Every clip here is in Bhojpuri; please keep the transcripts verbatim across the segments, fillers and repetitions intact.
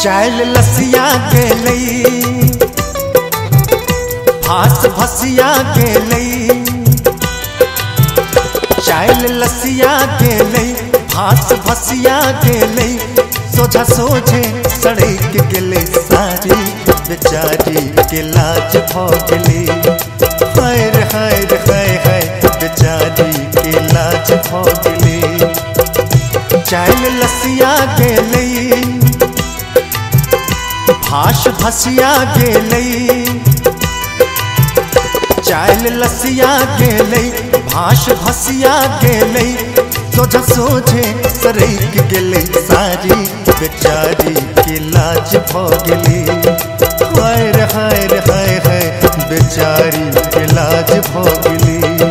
चायल लसिया के लई भास भसिया के लई, चायल लसिया के लई भास भसिया के लई, सोझा सोझे सड़क गेले सारी बेचारी के लाज भ गेले। हाय रे हाय रे हाय हाय बेचारी के लाज भ गेले। चायल लसिया के लई भास भसिया के लई, चायल लसिया के लई भास भसिया के लई, सोझा सोझे सड़क गेले सारी बेचारी के लाज भ गेले। हाय रे हाय रे हाय हाय बेचारी के लाज भ गेले।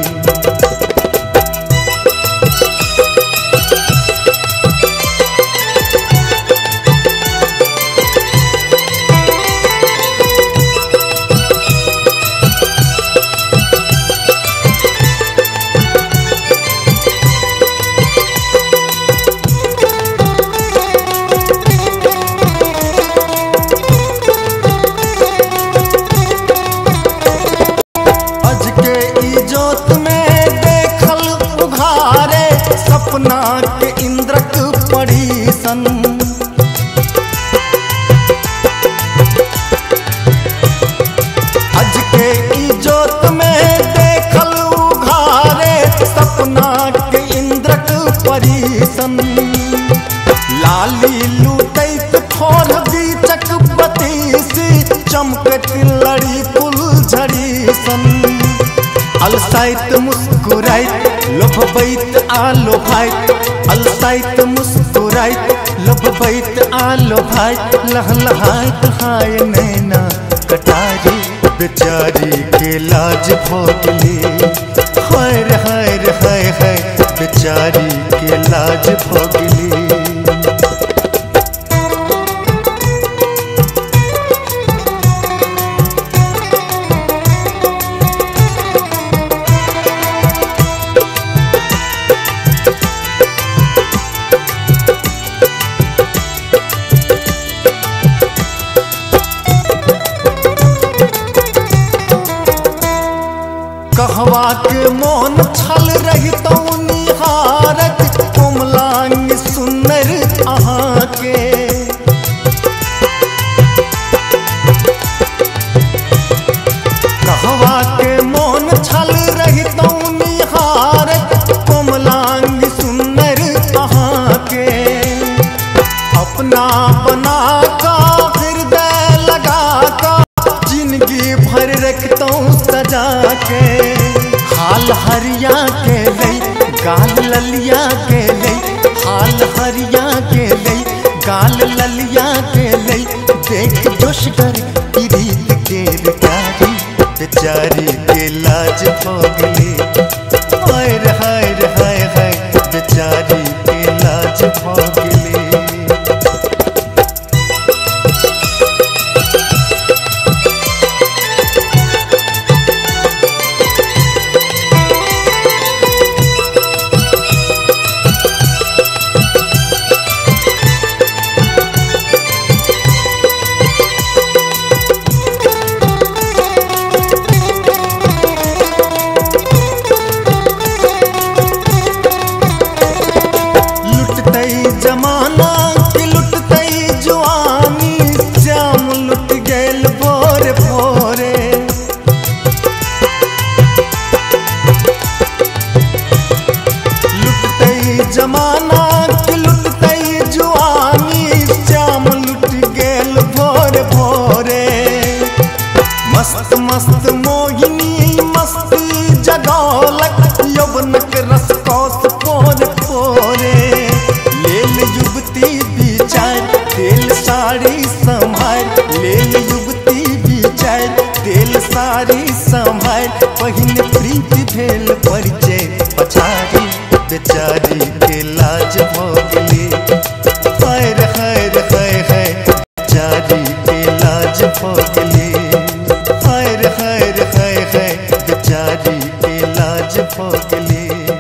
सपना के इंद्रक पड़ी सन, अज के इजोत में देखल उघारे, सपना के इंद्रक पड़ी सन। लाली लूटैत ठोर बीचक बतीसी, चमकत लड़ी फुलझड़ी सन। अलसाइत मुस्कुराइत लोभबैत आलो भाइत, अलसाइत मुस्कुराइत लोभबैत आलो भाइत, लहलहाइत हाय नैना कटारी बेचारी के लाज भ गेले। हाय रे हाय रे हाय हाय बेचारी के लाज भ गेले। कहवा के मोन छल रही तो निहारत, कोमलांग सुंदर अहाँ के। कहवा के मोन छल रही तो निहारत, कोमलांग सुंदर अहाँ के। अपना बना का हृदय लगा का, जिंदगी भर रखता सजा के। हाल हरिया के लई गाल ललिया के लई, हाल हरिया के लई गाल ललिया के लई, देख जोशगर प्रीत के बेचारी बेचारी के लाज भ गेले। हाय रे हाय रे हाय हाय बेचारी के लाज भ गेले। जमाना की लुटतई जवानी, श्याम लुट गैल भोरे भोरे। लुटतई जमाना की लुटतई जवानी, श्याम लुट गैल भोरे भोरे। मस्त मस्त मोहिनी मस्ती जगौलक, यौवनक रस कौस पोरे पोरे। लेल युवती बिचार तेल साड़ी संभाल, लेल युवती बिचार तेल साड़ी संभाल, पहिन प्रीति भेल परिचय पछाड़ी बेचारी के लाज भ गेले। हाय रे हाय रे हाय हाय बेचारी के लाज भ गेले। हाय रे हाय रे हाय हाय बेचारी के लाज भ गेले।